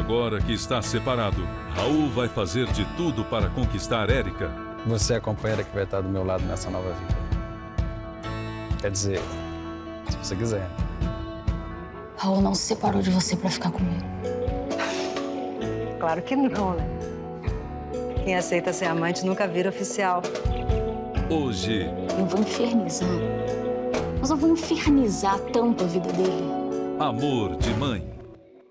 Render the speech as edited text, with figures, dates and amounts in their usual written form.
Agora que está separado, Raul vai fazer de tudo para conquistar Érica. Você é a companheira que vai estar do meu lado nessa nova vida. Quer dizer, se você quiser. Raul não se separou de você pra ficar comigo. Claro que não, né? Quem aceita ser amante nunca vira oficial. Hoje... Eu vou infernizar. Mas eu vou infernizar tanto a vida dele. Amor de Mãe.